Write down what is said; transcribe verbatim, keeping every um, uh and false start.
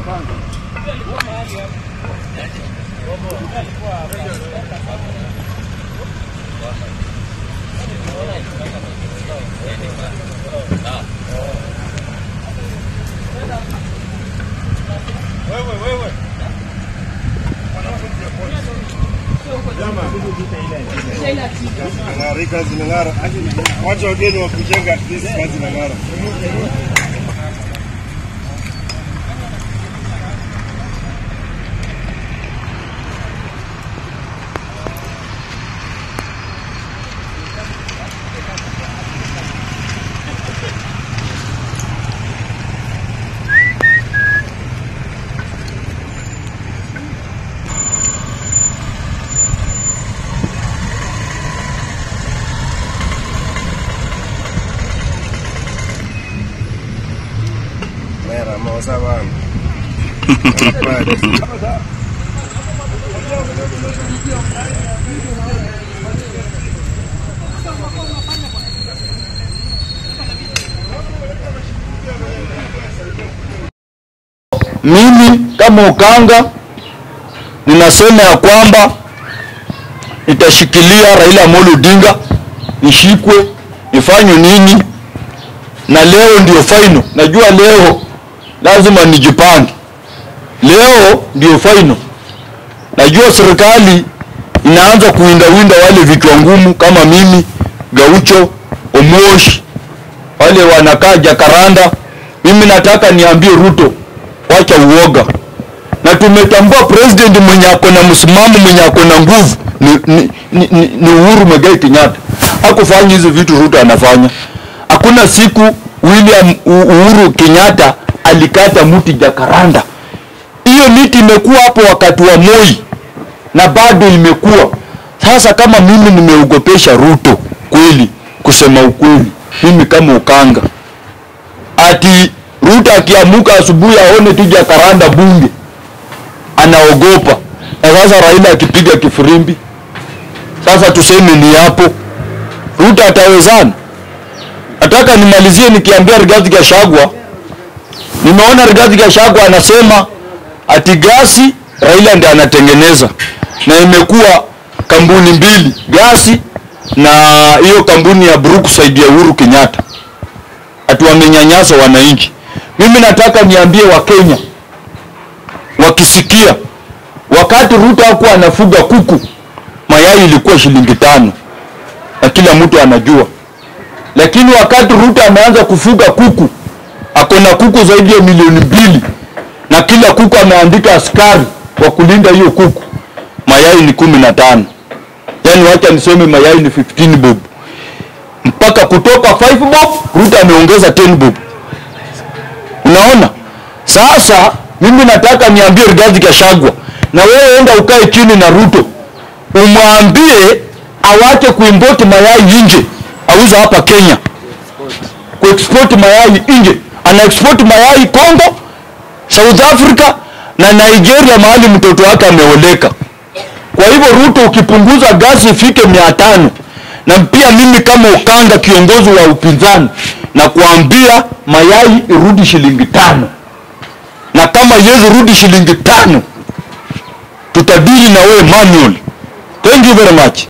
Wewe wewe. Ngara kazi na ngara. Wacha wageni wa kujenga hizi kazi na ngara. Mera moza bana. Mimi kama Okanga ninasema ya kwamba nitashikilia Raila Amolo Odinga, nishikwe, nifanywe nini, na leo ndio final. Najua leo lazima nijipange. Leo ndio final. Najua serikali inaanza kuinda winda wale vichwa ngumu kama mimi, Gaucho, Omosh, wale wanakaa Jakaranda. Mimi nataka niambie Ruto, wacha uoga. Na tumetambua president mwenye ako na msimamo, mwenye ako na nguvu ni, ni, ni, ni Uhuru Muigai Kenyatta. Hakufanya hizo vitu Ruto anafanya. Hakuna siku William Uhuru Kenyatta alikata mti Jakaranda. Hiyo miti imekuwa hapo wakati wa Moi na bado imekuwa. Sasa kama mimi nimeugopesha Ruto kweli, kusema ukweli, mimi kama Okanga, ati Ruto akiamuka asubuhi aone tu Jakaranda bunge, anaogopa. Na sasa Raila akipiga kifirimbi, sasa tuseme ni hapo Ruto atawezana? Nataka nimalizie nikiambia Rigathi Gachagua. Nimeona Rigathi Gachagua anasema ati gasi Raila ndiye anatengeneza, na imekuwa kampuni mbili, gasi na hiyo kampuni ya Brookside ya Uhuru Kenyatta, ati wamenyanyasa wananchi. Mimi nataka niambie wa Kenya wakisikia, wakati Ruto hakuwa anafuga kuku, mayai ilikuwa shilingi tano na kila mtu anajua. Lakini wakati Ruto ameanza kufuga kuku, akona kuku zaidi ya milioni mbili, na kila kuku ameandika askari wa kulinda hiyo kuku, mayai ni kumi na tano. Yani wacha niseme mayai ni fifteen bob. Mpaka kutoka five bob, Ruto ameongeza ten bob. Unaona? Sasa mimi nataka niambie Rigathi Gachagua, na wewe enda ukae chini na Ruto, umwambie awache kuimport mayai nje, auza hapa Kenya. Kuexport mayai nje. Ana export mayai Kongo, South Africa na Nigeria, mahali mtoto wake ameoleka. Kwa hivyo Ruto, ukipunguza gasi ifike mia tano, na pia mimi kama Okanga kiongozi wa upinzani na kuambia mayai irudi shilingi tano. Na kama yezi rudi shilingi tano, tutadili na wewe manual. Thank you very much.